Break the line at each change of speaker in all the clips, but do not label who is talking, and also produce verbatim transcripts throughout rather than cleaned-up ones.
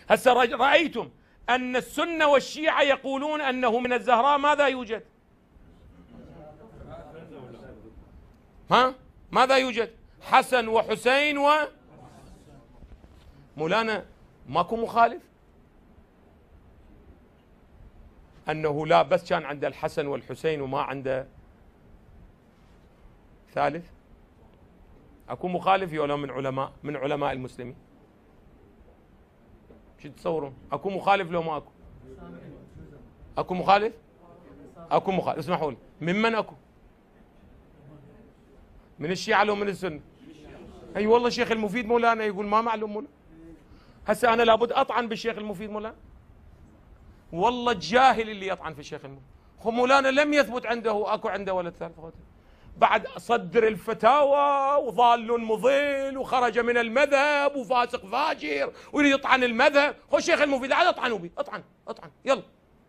هسه رأيتم أن السنة والشيعة يقولون أنه من الزهراء ماذا يوجد؟ ها؟ ماذا يوجد؟ حسن وحسين و مولانا ماكو مخالف؟ أنه لا بس كان عنده الحسن والحسين وما عنده ثالث؟ أكو مخالف ولا من علماء من علماء المسلمين؟ شو تصورون؟ أكو مخالف لو ما أكو؟ أكو مخالف؟ أكو مخالف. اسمحوا لي، ممن أكو؟ من الشيعة لو من السنة؟ أي أيوة والله الشيخ المفيد مولانا يقول ما معلوم مولانا. هسه أنا لابد أطعن بالشيخ المفيد مولانا؟ والله الجاهل اللي يطعن في الشيخ المفيد. هو مولانا لم يثبت عنده أكو عنده ولد ثالث بعد صدر الفتاوى وضال مضل وخرج من المذهب وفاسق فاجر ويريد يطعن المذهب. هو الشيخ المفيد عاد اطعنوا به، اطعن اطعن يلا.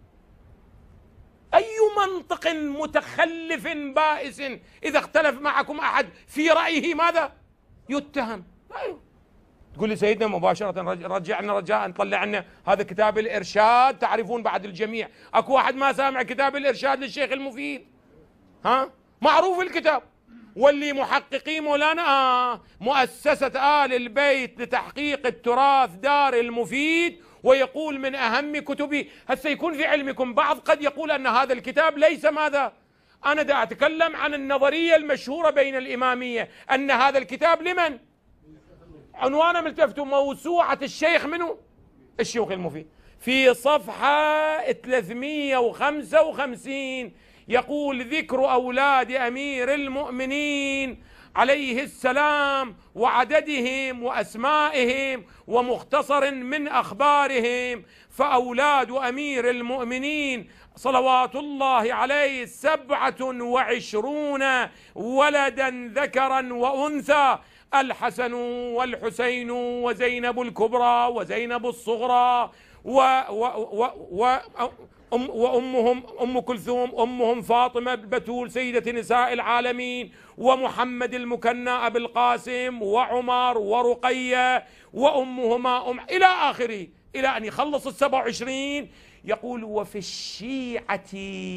اي منطق متخلف بائس اذا اختلف معكم احد في رايه ماذا؟ يتهم. ايوه تقول لي سيدنا مباشره رجعنا رجاء نطلع لنا هذا كتاب الارشاد، تعرفون بعد الجميع اكو واحد ما سامع كتاب الارشاد للشيخ المفيد؟ ها؟ معروف الكتاب. واللي محققين مولانا آه مؤسسة آل البيت لتحقيق التراث دار المفيد، ويقول من أهم كتبه. هسه يكون في علمكم بعض قد يقول أن هذا الكتاب ليس ماذا؟ أنا دا أتكلم عن النظرية المشهورة بين الإمامية أن هذا الكتاب لمن؟ عنوانه ملتفت موسوعة الشيخ منه؟ الشيخ المفيد. في صفحة ثلاثمئة وخمسة وخمسين يقول ذكر أولاد أمير المؤمنين عليه السلام وعددهم وأسمائهم ومختصر من أخبارهم. فأولاد أمير المؤمنين صلوات الله عليه سبعة وعشرون ولدا ذكرا وأنثى: الحسن والحسين وزينب الكبرى وزينب الصغرى و, و, و, و أم وأمهم أم كلثوم، أمهم فاطمة البتول سيدة نساء العالمين، ومحمد المكنى أبي القاسم، وعمر ورقية، وأمهما أم إلى آخره، إلى أن يخلص السبع وعشرين. يقول وفي الشيعة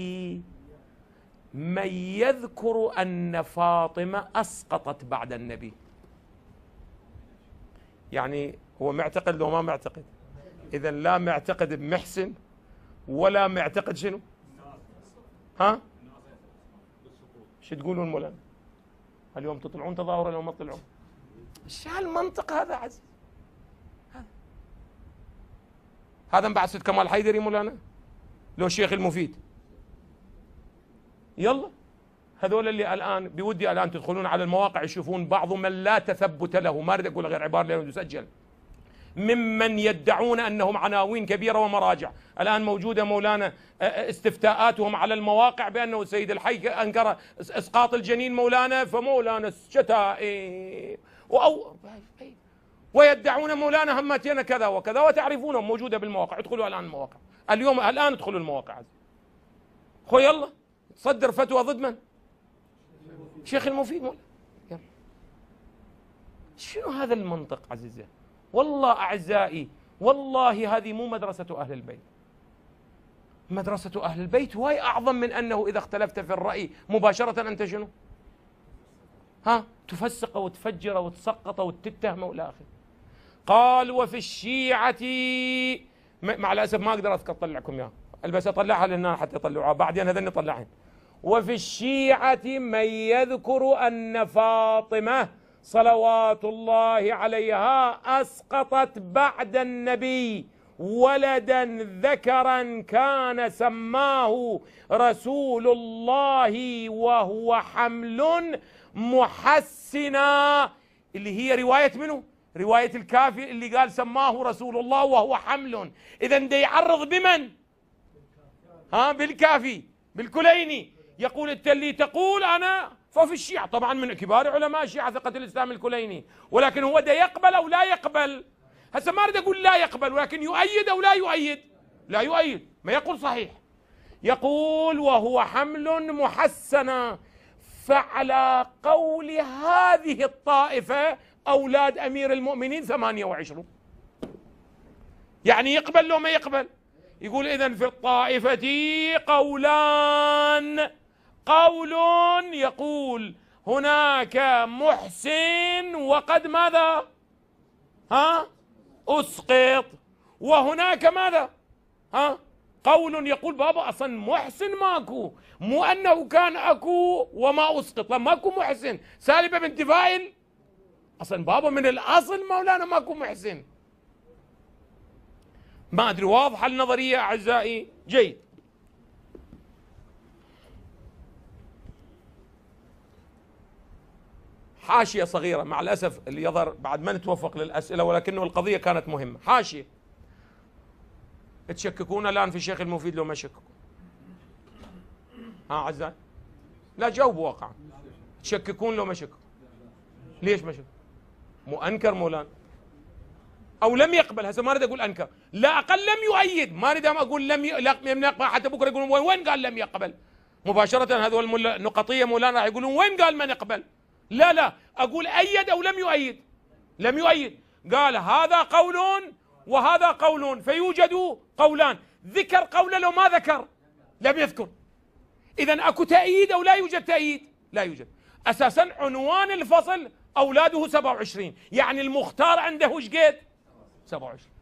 من يذكر أن فاطمة أسقطت بعد النبي. يعني هو معتقد لو ما معتقد؟ إذا لا معتقد بمحسن ولا معتقد شنو؟ ها؟ شو تقولون مولانا؟ اليوم تطلعون تظاهرة لو ما تطلعون؟ شو هالمنطق هذا عزيز؟ هذا هذا من بعد ست كمال حيدري مولانا؟ لو الشيخ المفيد؟ يلا هذول اللي الآن بودي الآن تدخلون على المواقع يشوفون بعض من لا تثبت له، ما أريد أقول غير عبارة لأنه يسجل، ممن يدعون أنهم عناوين كبيرة ومراجع. الآن موجودة مولانا استفتاءاتهم على المواقع بأنه السيد الحي أنكر إسقاط الجنين مولانا، فمولانا شتائم أو ويدعون مولانا همتين كذا وكذا، وتعرفونهم موجودة بالمواقع. ادخلوا الآن المواقع اليوم، الآن ادخلوا المواقع. خو يلا صدر فتوى ضد من؟ شيخ المفيد مولانا. يلا شنو هذا المنطق عزيزي؟ والله أعزائي والله هذه مو مدرسة أهل البيت. مدرسة أهل البيت هواي أعظم من أنه إذا اختلفت في الرأي مباشرة أنت شنو؟ ها؟ تفسق وتفجر وتسقط وتتهم وإلى آخره. قال وفي الشيعة، مع الأسف ما أقدر أذكر أطلعكم إياها، بس أطلعها للناس حتى يطلعوها بعدين هذني أطلعهم. وفي الشيعة من يذكر أن فاطمة صلوات الله عليها أسقطت بعد النبي ولدا ذكرا كان سماه رسول الله وهو حمل محسنا، اللي هي رواية منه؟ رواية الكافي اللي قال سماه رسول الله وهو حمل. إذا ده يعرض بمن؟ ها بالكافي بالكليني. يقول انت اللي تقول انا ففي الشيعة طبعا من كبار علماء الشيعة ثقة الاسلام الكليني، ولكن هو ده يقبل او لا يقبل؟ هسه ما اريد اقول لا يقبل، ولكن يؤيد او لا يؤيد؟ لا يؤيد، ما يقول صحيح. يقول وهو حمل محسنا. فعلى قول هذه الطائفة أولاد أمير المؤمنين ثمانية وعشرون. يعني يقبل لو ما يقبل؟ يقول إذن في الطائفة قولان، قول يقول هناك محسن وقد ماذا؟ ها؟ أسقط. وهناك ماذا؟ ها؟ قول يقول بابا أصلا محسن ماكو، مو أنه كان أكو وما أسقط، ماكو محسن، سالبة بنت فاعل أصلا بابا من الأصل مولانا ماكو محسن. ما أدري واضحة النظرية أعزائي؟ جيد. حاشية صغيرة مع الأسف اللي يظهر بعد ما نتوفق للأسئلة، ولكنه القضية كانت مهمة. حاشية: تشككون الآن في الشيخ المفيد لو ما شككوا؟ ها أعزائي؟ لا جاوبوا واقعا. تشككون لو ما شككوا؟ ليش ما شككوا؟ مو أنكر مولانا أو لم يقبل. هسه ما أريد أقول أنكر، لا أقل لم يؤيد، ما أريد أقول لم يقبل حتى بكرة يقولون وين قال لم يقبل مباشرة. هذول النقطية مولانا راح يقولون وين قال ما نقبل. لا لا، أقول أيد أو لم يؤيد. لم يؤيد، قال هذا قول وهذا قول، فيوجد قولان. ذكر قوله لو ما ذكر، لم يذكر. إذن أكو تأييد أو لا يوجد تأييد؟ لا يوجد. أساسا عنوان الفصل أولاده سبعة وعشرين، يعني المختار عنده وش قد؟ سبعة وعشرين.